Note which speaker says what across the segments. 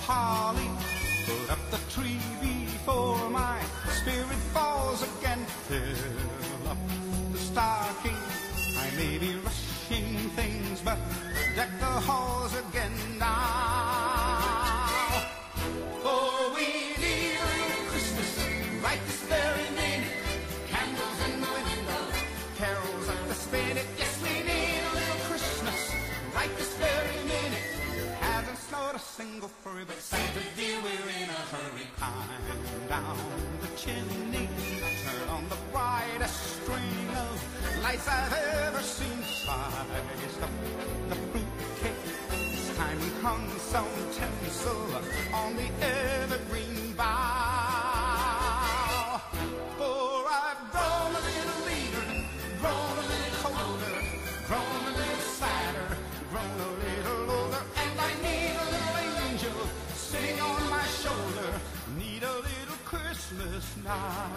Speaker 1: holly, put up the tree before my spirit falls again. Fill up the stocking, I may be rushing things, but deck the halls again now. For we need a little Christmas right this very minute. Candles in the window, carols at the spinet. Yes, we need a little Christmas right this very minute. Hasn't snowed a single flurry, but Santa dear, we're in a hurry. Climb down the chimney, turn on the brightest string of lights I've ever seen. Sliced up the fruitcake, this time we hung some tinsel on the evergreen bough. For I've grown a little leaner, grown a little colder, grown a little sadder, grown a little older, and I need a little angel sitting on my shoulder. Need a little Christmas now.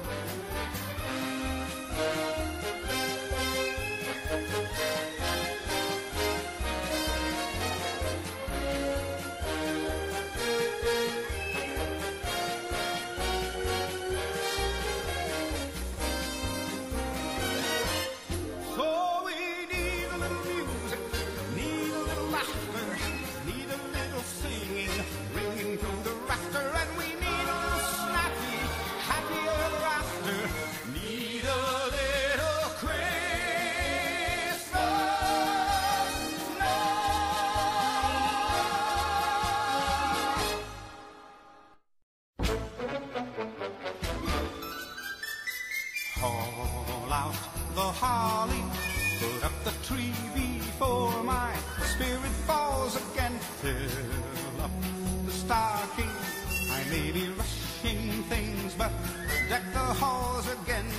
Speaker 1: Haul out the holly, put up the tree before my spirit falls again. Fill up the stocking, I may be rushing things, but deck the halls again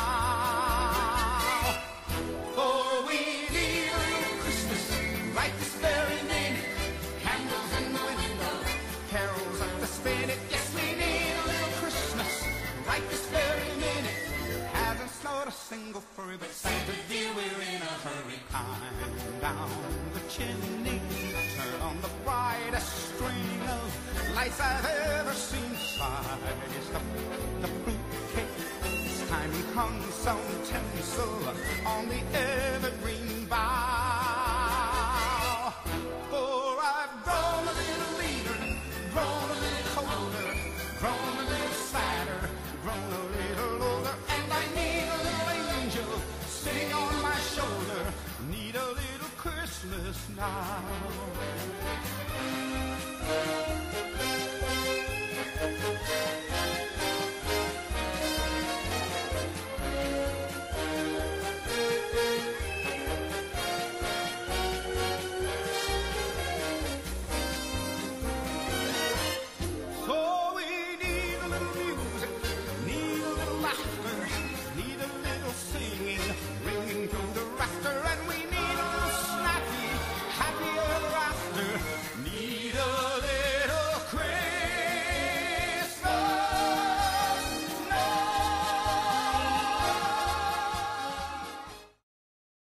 Speaker 1: now. For we need a little Christmas right this very minute. Candles in the window, carols at the spinet. Yes, we need a little Christmas right this very minute. Hasn't snowed a single flurry, but Santa dear, we're in a hurry. Climb down the chimney, turn on the brightest string of lights I've ever seen. Sliced up the fruitcake, this time we hung some tinsel on the evergreen